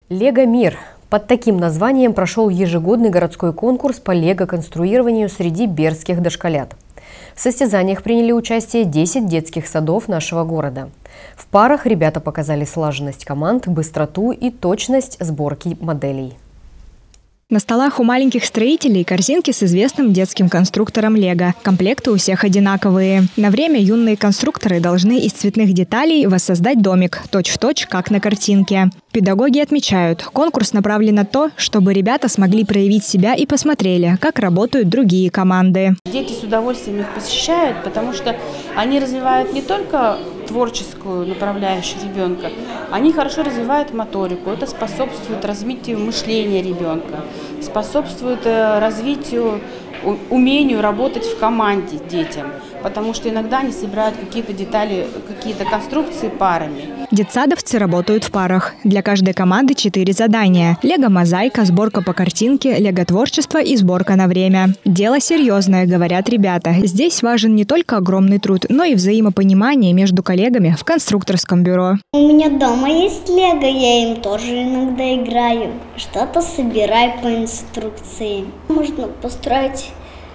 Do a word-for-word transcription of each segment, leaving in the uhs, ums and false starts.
Лего Мир. Под таким названием прошел ежегодный городской конкурс по лего-конструированию среди бердских дошколят. В состязаниях приняли участие десять детских садов нашего города. В парах ребята показали слаженность команд, быстроту и точность сборки моделей. На столах у маленьких строителей корзинки с известным детским конструктором Лего. Комплекты у всех одинаковые. На время юные конструкторы должны из цветных деталей воссоздать домик, точь-в-точь, как на картинке. Педагоги отмечают, конкурс направлен на то, чтобы ребята смогли проявить себя и посмотрели, как работают другие команды. Дети с удовольствием их посещают, потому что они развивают не только творческую направляющую ребенка, они хорошо развивают моторику. Это способствует развитию мышления ребенка, способствует развитию, умению работать в команде детям, потому что иногда они собирают какие-то детали, какие-то конструкции парами. Детсадовцы работают в парах. Для каждой команды четыре задания. Лего-мозаика, сборка по картинке, лего-творчество и сборка на время. Дело серьезное, говорят ребята. Здесь важен не только огромный труд, но и взаимопонимание между коллегами в конструкторском бюро. У меня дома есть лего, я им тоже иногда играю. Что-то собираю по инструкции. Можно построить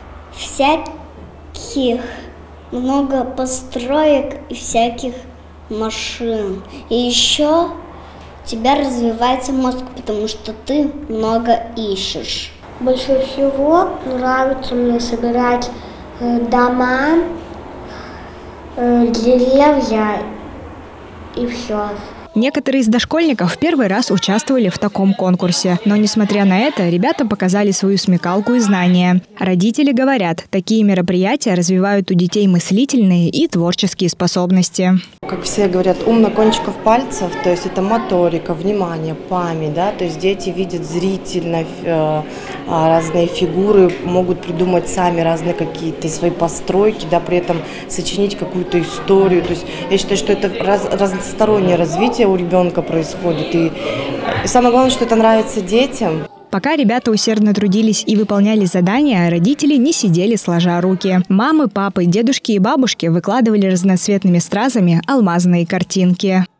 всяких, много построек и всяких машин. И еще у тебя развивается мозг, потому что ты много ищешь. Больше всего нравится мне собирать дома, деревья и все. Некоторые из дошкольников в первый раз участвовали в таком конкурсе. Но, несмотря на это, ребята показали свою смекалку и знания. Родители говорят, такие мероприятия развивают у детей мыслительные и творческие способности. Как все говорят, ум на кончиках пальцев, то есть это моторика, внимание, память, да, то есть дети видят зрительно э, разные фигуры, могут придумать сами разные какие-то свои постройки, да, при этом сочинить какую-то историю. То есть я считаю, что это раз, разностороннее развитие у ребенка происходит. И самое главное, что это нравится детям. Пока ребята усердно трудились и выполняли задания, родители не сидели сложа руки. Мамы, папы, дедушки и бабушки выкладывали разноцветными стразами алмазные картинки.